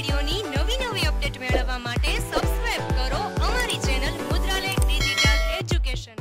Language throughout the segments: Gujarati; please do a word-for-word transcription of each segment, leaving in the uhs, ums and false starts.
વિડિયોની નવી નવી અપડેટ મેળવવા માટે સબસ્ક્રાઇબ કરો અમારી ચેનલ મુદ્રાલેખ ડિજિટલ એજ્યુકેશન।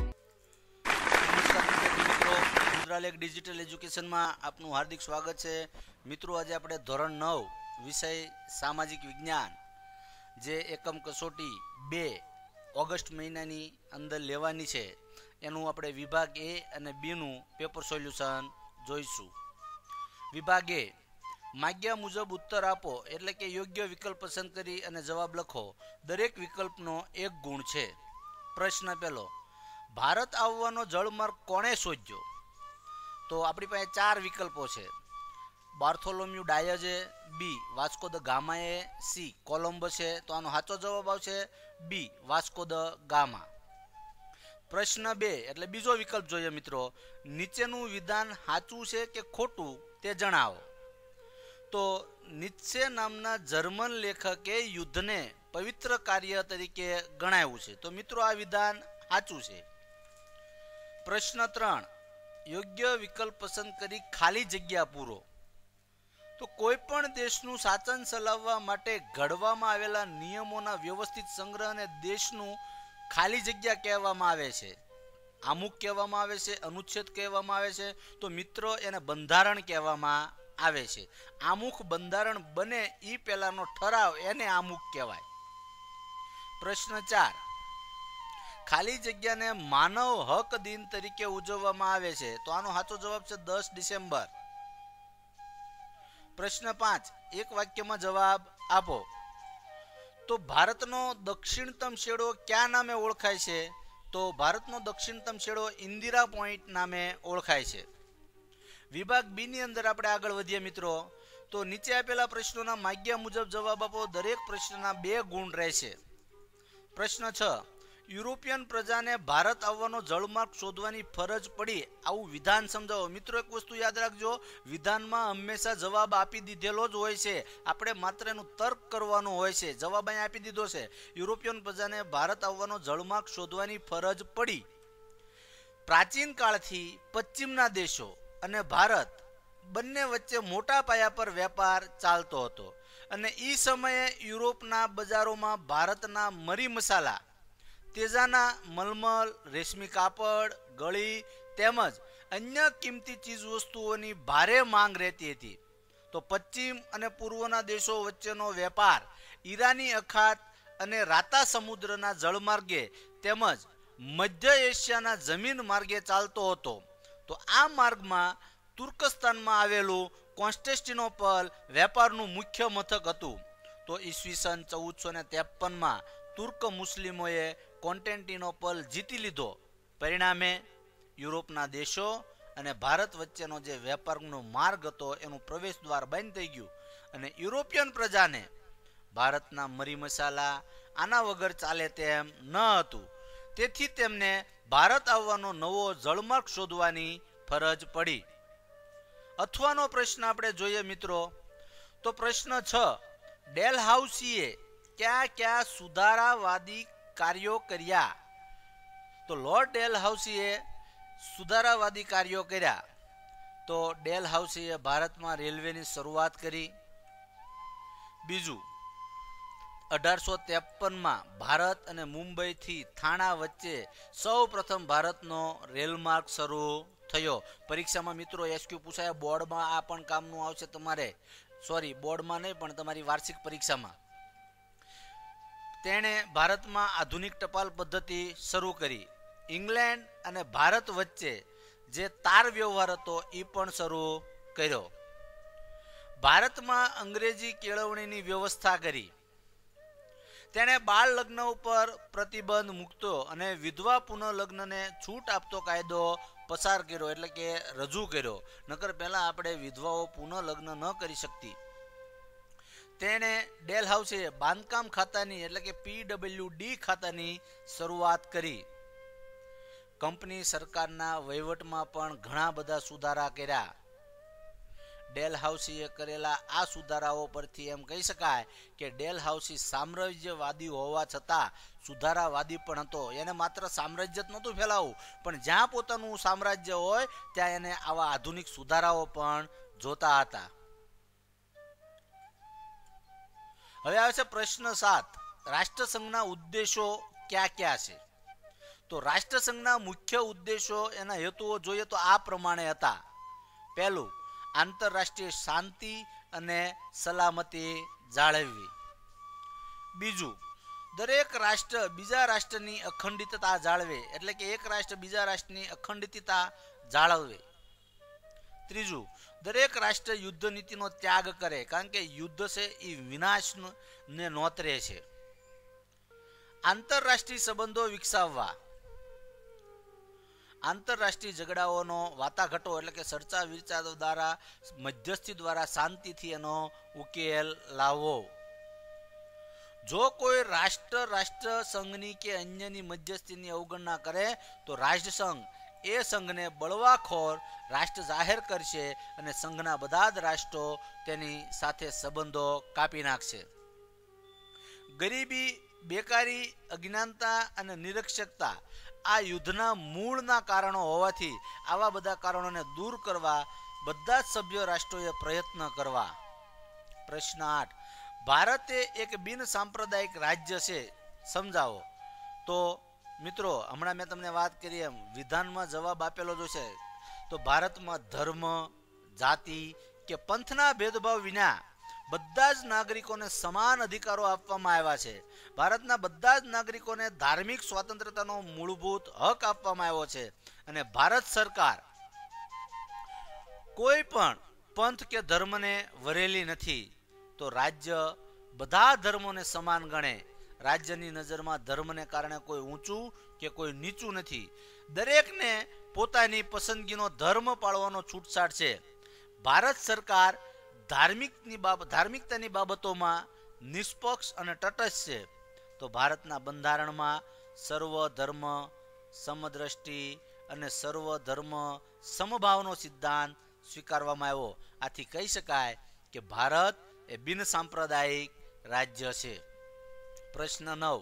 મિત્રો, મુદ્રાલેખ ડિજિટલ એજ્યુકેશનમાં આપનું હાર્દિક સ્વાગત છે। મિત્રો, આજે આપણે ધોરણ નવ વિષય સામાજિક વિજ્ઞાન જે એકમ કસોટી બે ઓગસ્ટ મહિનાની અંદર લેવાની છે એનું આપણે વિભાગ એ અને બીનું પેપર સોલ્યુશન જોઈશું। વિભાગ એ, માગ્યા મુજબ ઉત્તર આપો એટલે કે યોગ્ય વિકલ્પ પસંદ કરી અને જવાબ લખો। દરેક વિકલ્પનો એક ગુણ છે। પ્રશ્ન પહેલો, ભારત આવવાનો જળમાર્ગ કોણે શોધ્યો? તો આપણી પાસે ચાર વિકલ્પો છે। બાર્થોલોમ્યુ ડાયજે, બી વાસ્કો દ ગામાએ, સી કોલંબસ છે। તો આનો સાચો જવાબ આવશે બી વાસ્કો દ ગામા। પ્રશ્ન બે એટલે બીજો વિકલ્પ જોઈએ મિત્રો, નીચેનું વિધાન સાચું છે કે ખોટું તે જણાવો। તો નીત્સે નામના જર્મન લેખકે યુદ્ધને પવિત્ર કાર્ય તરીકે ગણાવ્યું છે। તો મિત્રો આ વિધાન સાચું છે। પ્રશ્ન ત્રણ, યોગ્ય વિકલ્પ પસંદ કરી ખાલી જગ્યા પૂરો। તો કોઈ પણ દેશનું શાસન ચલાવવા માટે ઘડવામાં આવેલા નિયમોના વ્યવસ્થિત સંગ્રહને દેશનું ખાલી જગ્યા કહેવામાં આવે છે। આમુખ કહેવામાં આવે છે, અનુચ્છેદ કહેવામાં આવે છે, તો મિત્રો એને બંધારણ કહેવામાં આવે છે। આમુખ બંધારણ બને એ પહેલાનો ઠરાવ એને આમુખ કહેવાય। પ્રશ્ન ચાર, ખાલી જગ્યાને માનવ હક દિન તરીકે ઉજવવામાં આવે છે। તો આનો સાચો જવાબ છે દસ ડિસેમ્બર। પ્રશ્ન પાંચ, એક વાક્યમાં જવાબ આપો। તો ભારતનો દક્ષિણતમ છેડો કયા નામે ઓળખાય છે? તો ભારતનો દક્ષિણતમ છેડો ઇન્દિરા પોઈન્ટ નામે ઓળખાય છે। વિભાગ બી ની અંદર આપણે આગળ વધીએ મિત્રો, તો નીચે આપેલા પ્રશ્નોના માગ્યા મુજબ જવાબ આપો। દરેક પ્રશ્નના બે ગુણ રહેશે। પ્રશ્ન છ, યુરોપિયન પ્રજાને ભારત આવવાનો જળમાર્ગ શોધવાની ફરજ પડી આવું વિધાન સમજાવો। મિત્રો એક વસ્તુ યાદ રાખજો, વિધાનમાં હંમેશા જવાબ આપી દીધેલો જ હોય છે, આપણે માત્ર એનું તર્ક કરવાનું હોય છે। જવાબ અહીંયા આપી દીધો છે, યુરોપિયન પ્રજાને ભારત આવવાનો જળમાર્ગ શોધવાની ફરજ પડી। પ્રાચીન કાળથી પશ્ચિમના દેશો અને ભારત બંને વચ્ચે મોટા પાયા પર વેપાર ચાલતો હતો અને એ સમયે યુરોપના બજારોમાં ભારતના મરી મસાલા, તેજાના મલમલ, રેશમી કાપડ, ગળી તેમજ અન્ય કિંમતી ચીજ વસ્તુઓની ભારે માંગ રહેતી હતી। તો પશ્ચિમ અને પૂર્વના દેશો વચ્ચેનો વેપાર ઈરાની અખાત અને રાતા સમુદ્રના જળમાર્ગે તેમજ મધ્ય એશિયાના જમીન માર્ગે ચાલતો હતો। તો આ માર્ગમાં તુર્કસ્તાનમાં આવેલું કોન્સ્ટેન્ટિનોપલ વેપારનું મુખ્ય મથક હતું। તો ઈસવીસન ચૌદસો ને ત્રેપનમાં તુર્ક મુસ્લિમોએ કોન્સ્ટેન્ટિનોપલ જીતી લીધો। પરિણામે યુરોપના દેશો અને ભારત વચ્ચેનો જે વેપારનો માર્ગ હતો એનું પ્રવેશ દ્વાર બંધ થઈ ગયું અને યુરોપિયન પ્રજાને ભારતના મરી મસાલા આના વગર ચાલે તેમ ન હતું, તેથી તેમને ભારત આવવાનો નવો જળમાર્ગ શોધવાની ફરજ પડી। અથવાનો પ્રશ્ન આપણે જોઈએ મિત્રો, તો પ્રશ્ન છ, ડેલહાઉસીએ કયા કયા સુધારાવાદી કાર્યો કર્યા? તો લોર્ડ ડેલહાઉસીએ સુધારાવાદી કાર્યો કર્યા। તો ડેલહાઉસીએ ભારતમાં રેલવેની શરૂઆત કરી। બીજું, અઢારસો ત્રેપનમાં ભારત અને મુંબઈથી થાણા વચ્ચે સૌ પ્રથમ ભારતનો રેલમાર્ગ શરૂ થયો। પરીક્ષામાં મિત્રો એસક્યુ પૂછાય, બોર્ડમાં આ પણ કામનું આવશે તમારે, સોરી બોર્ડમાં નહીં પણ તમારી વાર્ષિક પરીક્ષામાં। તેણે ભારતમાં આધુનિક ટપાલ પદ્ધતિ શરૂ કરી। ઇંગ્લેન્ડ અને ભારત વચ્ચે જે તાર વ્યવહાર હતો એ પણ શરૂ કર્યો। ભારતમાં અંગ્રેજી કેળવણીની વ્યવસ્થા કરી। તેણે બાળ લગ્ન ઉપર પ્રતિબંધ મૂકતો અને વિધવા પુનઃલગ્નને છૂટ આપતો કાયદો પસાર કર્યો, એટલે કે રજૂ કર્યો। નકર પહેલા આપણે વિધવાઓ પુનઃલગ્ન ન કરી શકતી। તેણે ડેલહાઉસે બાંધકામ ખાતાની એટલે કે પી ડબલ્યુ ડી ખાતાની શરૂઆત કરી। કંપની સરકારના વહીવટમાં પણ ઘણા બધા સુધારા કર્યા। ડેલહાઉસીએ કરેલા આ સુધારાઓ પરથી એમ કહી શકાય કે ડેલહાઉસી સામ્રાજ્યવાદી હોવા છતાં સુધારાવાદી પણ હતો। એને માત્ર સામ્રાજ્ય જ નહોતું ફેલાવવું, પણ જ્યાં પોતાનું સામ્રાજ્ય હોય ત્યાં એને આવા આધુનિક સુધારાઓ પણ જોતા હતા। હવે આવે છે પ્રશ્ન સાત, રાષ્ટ્રસંઘના ઉદ્દેશો ક્યાં ક્યાં છે? તો રાષ્ટ્રસંઘના મુખ્ય ઉદ્દેશો એના હેતુઓ જોઈએ તો આ પ્રમાણે હતા. પહેલું, આંતરરાષ્ટ્રીય શાંતિ અને સલામતી જાળવવી. બીજું, દરેક રાષ્ટ્ર બીજા રાષ્ટ્રની અખંડિતતા જાળવે, એટલે કે એક રાષ્ટ્ર બીજા રાષ્ટ્રની અખંડિતતા જાળવે. ત્રીજું, દરેક રાષ્ટ્ર યુદ્ધ નીતિનો ત્યાગ કરે, કારણ કે યુદ્ધ છે એ વિનાશને નોતરે છે. આંતરરાષ્ટ્રીય સંબંધો વિકસાવવા, આંતરરાષ્ટ્રીય ઝઘડાઓનો વાટાઘાટો એટલે કે ચર્ચા વિચારો દ્વારા મધ્યસ્થી દ્વારા શાંતિથી એનો ઉકેલ લાવવો. જો કોઈ રાષ્ટ્ર રાષ્ટ્ર સંઘની કે અન્યની મધ્યસ્થીની અવગણના કરે તો રાષ્ટ્રસંઘ એ સંઘને બળવાખોર રાષ્ટ્ર જાહેર કરશે અને સંઘના બધા જ રાષ્ટ્રો તેની સાથે સંબંધો કાપી નાખશે. ગરીબી, બેકારી, અજ્ઞાનતા અને નિરક્ષરતા આ યુદ્ધના મૂળના કારણો હોવાથી આવા બધા કારણોને દૂર કરવા બધા જ સભ્ય રાષ્ટ્રોએ પ્રયત્ન કરવા. પ્રશ્ન આઠ, ભારત એ એક બિન સાંપ્રદાયિક રાજ્ય છે, સમજાવો. તો મિત્રો, હમણાં મેં તમને વાત કરી એમ વિધાનમાં જવાબ આપેલો જો છે. તો ભારતમાં ધર્મ, જાતિ કે પંથના ભેદભાવ વિના બધા જ નાગરિકોને સમાન અધિકારો આપવામાં આવ્યા છે. ભારતના બધા જ નાગરિકોને ધાર્મિક સ્વતંત્રતાનો મૂળભૂત હક આપવામાં આવ્યો છે. અને ભારત સરકાર કોઈ પણ પંથ કે ધર્મને વરેલી નથી. તો રાજ્ય બધા ધર્મોને સમાન ગણે. રાજ્યની નજરમાં ધર્મને કારણે કોઈ ઊંચું કે કોઈ નીચું નથી. દરેકને પોતાની પસંદગીનો ધર્મ પાળવાનો છૂટછાટ છે. ભારત સરકાર ધાર્મિકની બાબત ધાર્મિકતાની બાબતોમાં નિષ્પક્ષ અને તટસ્થ છે. તો ભારતના બંધારણમાં સર્વ ધર્મ સમદ્રષ્ટિ અને સર્વ ધર્મ સમભાવનો સિદ્ધાંત સ્વીકારવામાં આવ્યો. આથી કહી શકાય કે ભારત એ બિન સાંપ્રદાયિક રાજ્ય છે. પ્રશ્ન નવ,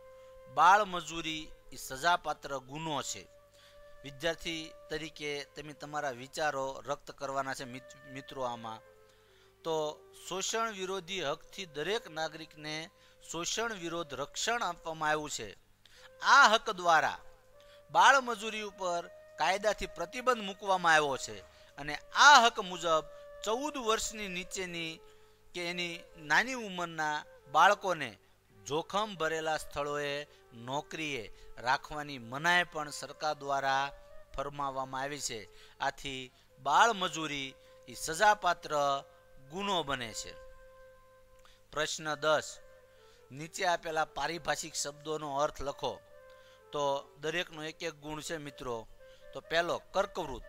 બાળ મજૂરી એ સજાપાત્ર ગુનો છે. વિદ્યાર્થી તરીકે તમે તમારા વિચારો વ્યક્ત કરવાના છે મિત્રો. આમાં તો શોષણ વિરોધી હકથી દરેક નાગરિકને શોષણ વિરોધ રક્ષણ આપવામાં આવ્યું છે. આ હક દ્વારા બાળ મજૂરી ઉપર કાયદાથી પ્રતિબંધ મૂકવામાં આવ્યો છે. અને આ હક મુજબ ચૌદ વર્ષની નીચેની કે એની નાની ઉંમરના બાળકોને જોખમ ભરેલા સ્થળોએ નોકરીએ રાખવાની મનાઈ પણ સરકાર દ્વારા ફરમાવવામાં આવી છે. આથી બાળ મજૂરી એ સજાપાત્ર ગુનો બને છે. પ્રશ્ન દસ, નીચે આપેલા પારિભાષિક શબ્દોનો અર્થ લખો. તો દરેકનો એક એક ગુણ છે મિત્રો. તો પહેલો, કર્કવૃત.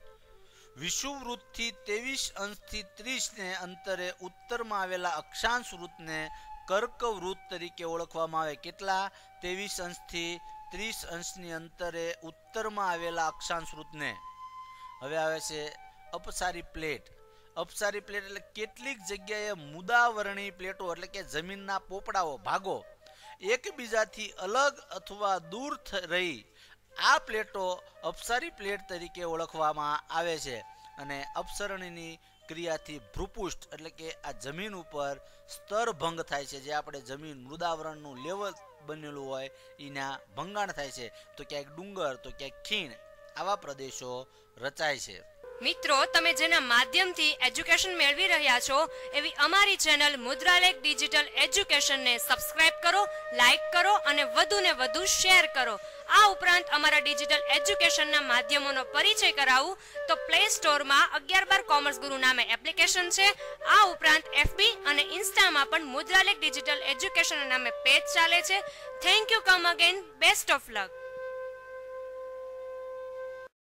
વિષુવવૃત્તથી ત્રેવીસ અંશથી ત્રીસ ને અંતરે ઉત્તરમાં આવેલા અક્ષાંશ વૃત્તને કર્કવૃત્ત તરીકે ઓળખવામાં આવે. કેટલા? ત્રેવીસ અંશથી ત્રીસ અંશની અંતરે ઉત્તરમાં આવેલા અક્ષાંશ વૃત્તને. હવે આવે છે અપસારી પ્લેટ. અપસારી પ્લેટ એટલે કેટલીક જગ્યાએ મુદાવરણી પ્લેટો એટલે કે જમીનના પોપડાઓ ભાગો એકબીજાથી અલગ અથવા દૂર રહી આ પ્લેટો અપસારી પ્લેટ તરીકે ઓળખવામાં આવે છે. અને અપસરણીની ક્રિયાથી ભૂપૃષ્ઠ એટલે કે આ જમીન ઉપર સ્તર ભંગ થાય છે. જે આપણે જમીન મૃદાવરણનું લેવલ બનેલું હોય એના ભંગાણ થાય છે. તો ક્યાંક ડુંગર તો ક્યાંક ખીણ આવા પ્રદેશો રચાય છે. મિત્રો, તમે જેના માધ્યમથી એજ્યુકેશન મેળવી રહ્યા છો એવી અમારી ચેનલ મુદ્રાલેખ ડિજિટલ એજ્યુકેશનને સબસ્ક્રાઇબ કરો, લાઇક કરો અને વધુ ને વધુ શેર કરો. આ ઉપરાંત અમારા ડિજિટલ એજ્યુકેશનના માધ્યમોનો પરિચય કરાવું તો પ્લે સ્ટોરમાં અગિયાર બાર કોમર્સ ગુરુ નામે એપ્લિકેશન છે. આ ઉપરાંત એફબી અને ઇન્સ્ટામાં પણ મુદ્રાલેખ ડિજિટલ એજ્યુકેશન નામે પેજ ચાલે છે. Thank you. Come again. Best of luck.